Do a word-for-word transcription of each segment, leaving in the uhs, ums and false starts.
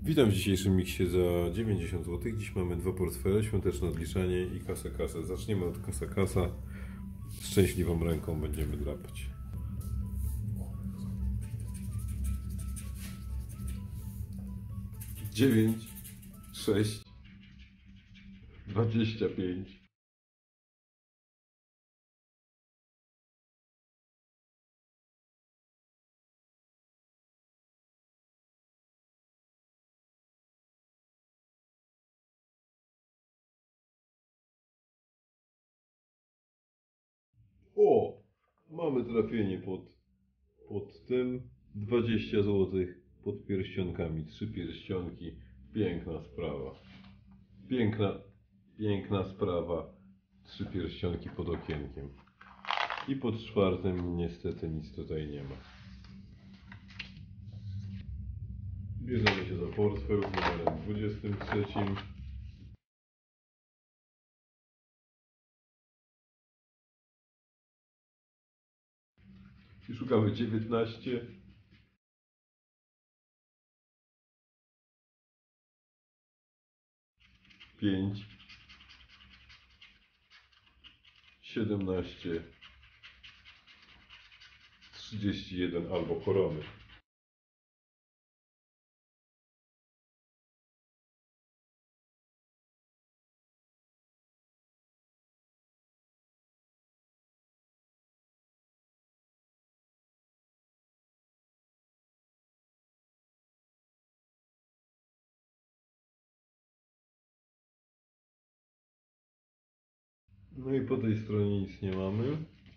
Witam w dzisiejszym miksie za dziewięćdziesiąt złotych. Dziś mamy dwa portfele, świąteczne odliczanie i kasa kasa. Zaczniemy od kasa kasa. Szczęśliwą ręką będziemy drapać. dziewięć, sześć, dwadzieścia pięć, O! Mamy trafienie pod, pod tym. dwadzieścia złotych pod pierścionkami. Trzy pierścionki. Piękna sprawa. Piękna, piękna sprawa. Trzy pierścionki pod okienkiem. I pod czwartym niestety nic tutaj nie ma. Bierzemy się za portfel numerem dwudziestym trzecim. I szukamy dziewiętnaście, pięć, siedemnaście, trzydzieści jeden albo korony. No i po tej stronie nic nie mamy.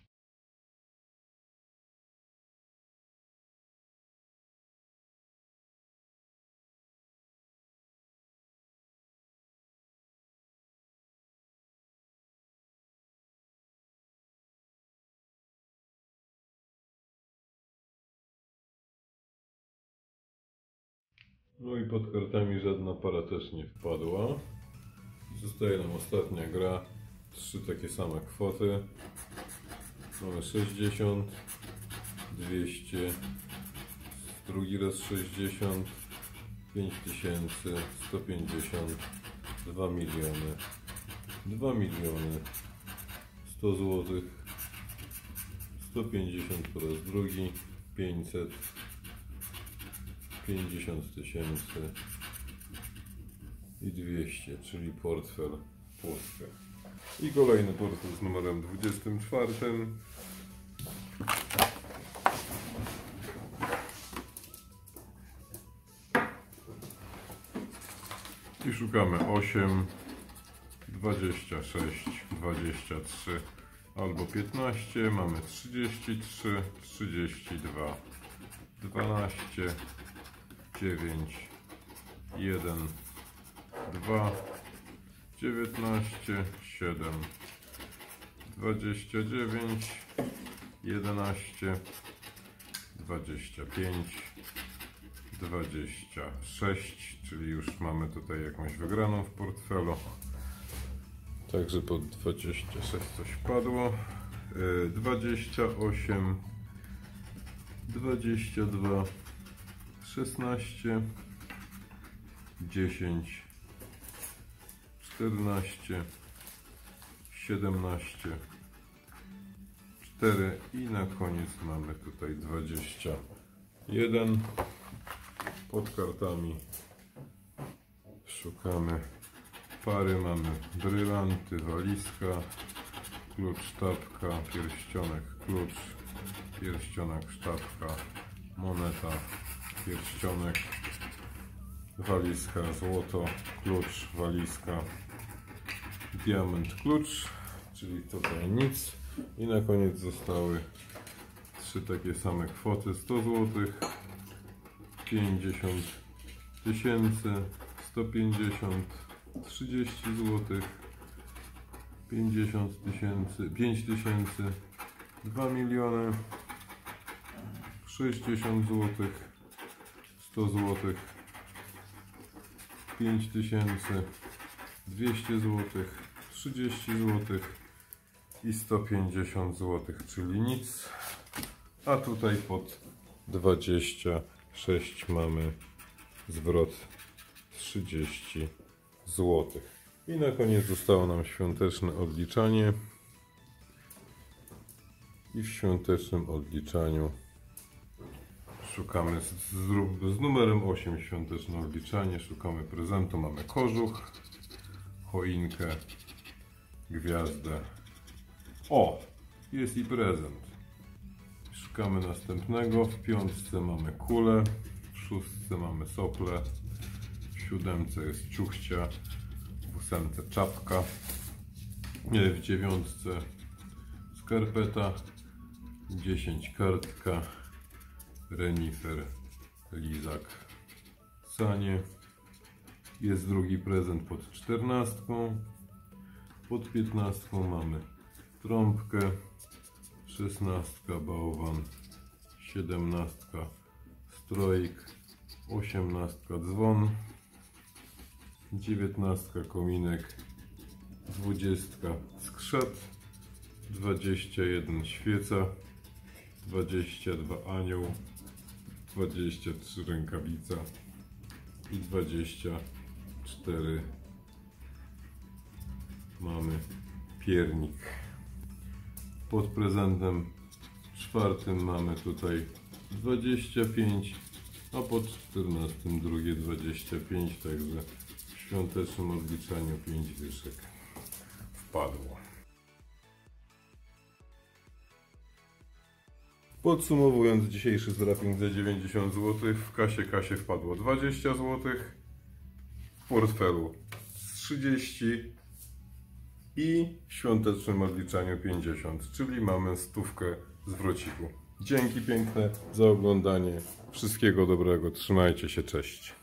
No i pod kartami żadna para też nie wpadła. Zostaje nam ostatnia gra. Trzy takie same kwoty. Mamy sześćdziesiąt, dwieście, drugi raz sześćdziesiąt, pięć tysięcy, sto pięćdziesiąt, dwa miliony, dwa miliony, sto złotych, sto pięćdziesiąt po raz drugi, pięćset, pięćdziesiąt tysięcy i dwieście, czyli portfel pusty. I kolejny portfel z numerem dwudziestym czwartym. I szukamy osiem, dwadzieścia sześć, dwadzieścia trzy albo piętnaście. Mamy trzydzieści trzy, trzydzieści dwa, dwanaście, dziewięć, jeden, dwa, dziewiętnaście, siedem, dwadzieścia dziewięć, jedenaście, dwadzieścia pięć, dwadzieścia sześć, czyli już mamy tutaj jakąś wygraną w portfelu. Także pod dwadzieścia sześć coś padło. dwadzieścia osiem, dwadzieścia dwa, szesnaście, dziesięć, czternaście, siedemnaście, cztery i na koniec mamy tutaj dwadzieścia jeden. Pod kartami szukamy pary, mamy brylanty, walizka, klucz, sztabka, pierścionek, klucz, pierścionek, sztabka, moneta, pierścionek, walizka, złoto, klucz, walizka, diament, klucz, czyli tutaj nic. I na koniec zostały trzy takie same kwoty: sto złotych, pięćdziesiąt tysięcy, sto pięćdziesiąt, trzydzieści złotych, pięćdziesiąt tysięcy, pięć tysięcy, dwa miliony, sześćdziesiąt złotych, sto złotych, pięć tysięcy, dwieście złotych, trzydzieści złotych i sto pięćdziesiąt złotych, czyli nic. A tutaj pod dwadzieścia sześć mamy zwrot trzydzieści złotych. I na koniec zostało nam świąteczne odliczanie. I w świątecznym odliczaniu szukamy z, z, z numerem osiem świąteczne odliczanie. Szukamy prezentu. Mamy kożuch, choinkę, gwiazdę. O! Jest i prezent. Szukamy następnego. W piątce mamy kulę. W szóstce mamy sople. W siódemce jest ciuchcia. W ósemce czapka. W dziewiątce skarpeta. dziesięć kartka. Renifer, lizak, sanie. Jest drugi prezent pod czternastką. Pod piętnastką mamy trąbkę. szesnastka bałwan. siedemnastka stroik. osiemnastka dzwon. dziewiętnastka kominek. dwudziestka skrzat. dwadzieścia jeden świeca. dwadzieścia dwa anioł. dwadzieścia trzy rękawica. I dwadzieścia cztery mamy piernik. Pod prezentem czwartym mamy tutaj dwadzieścia pięć, a pod czternastym drugie dwadzieścia pięć, także w świątecznym odliczaniu pięć dyszek wpadło. Podsumowując dzisiejszy zdraping za dziewięćdziesiąt złotych, w kasie kasie wpadło dwadzieścia złotych, w portfelu trzydzieści i w świątecznym odliczaniu pięćdziesiąt, czyli mamy stówkę zwrociku. Dzięki piękne za oglądanie. Wszystkiego dobrego. Trzymajcie się. Cześć.